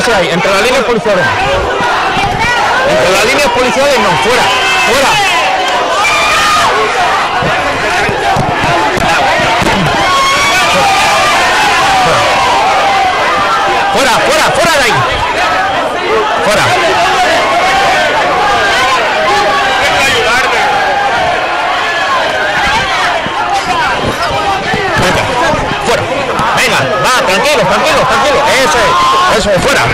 si hay, entre las líneas policiales. Entre las líneas policiales no, fuera, fuera. Fuera, fuera, fuera de ahí. Fuera. Fuera. Venga, va, tranquilo, tranquilo, tranquilo. Eso es, fuera.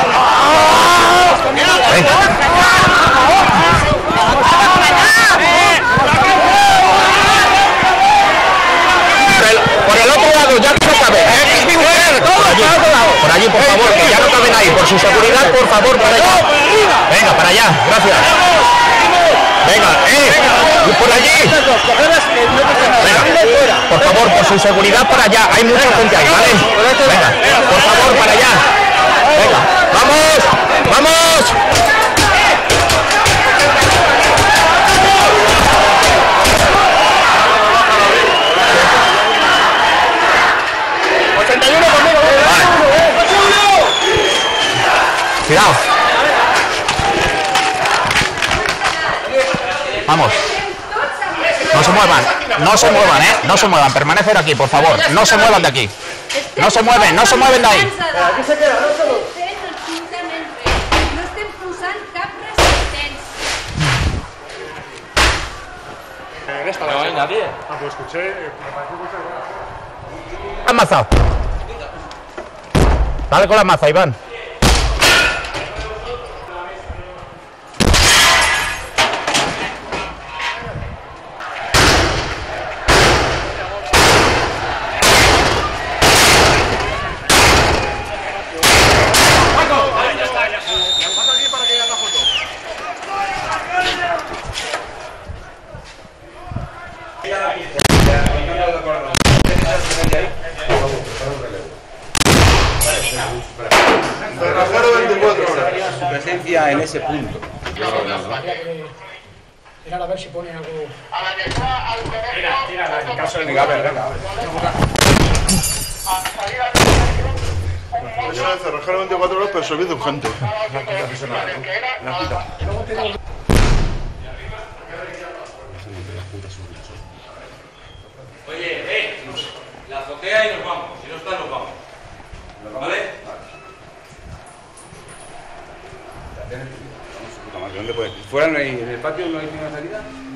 Venga. Por el otro lado, ya no cabe. Por allí, por favor, que ya no caben ahí. Por su seguridad, por favor, para allá. Venga, para allá, gracias. Venga, y por allí. Venga, por favor, por su seguridad, para allá. Hay mucha gente ahí, ¿vale? Venga, por favor, para allá. Venga, vamos, vamos. Cuidado. Vamos. No se muevan, no se muevan, no se muevan. Permanecer aquí, por favor. No se muevan de aquí. No se mueven de ahí. Aquí se queda, no solo. No estem posant cap resistència. En esta no hay nadie. Ah, pues escuché. La maza. Dale con la maza, Iván. Cerrajero 24 horas. Su presencia en ese punto. Mirar a ver si pone algo. Tira, en caso de... Venga, a ver. Mañana de cerrajero 24 horas, pero servicio urgente. Oye, la azotea y nos vamos. Si no está, nos vamos. ¿Vale? ¿Dónde puede ir? ¿Fuera no hay, en el patio no hay ninguna salida?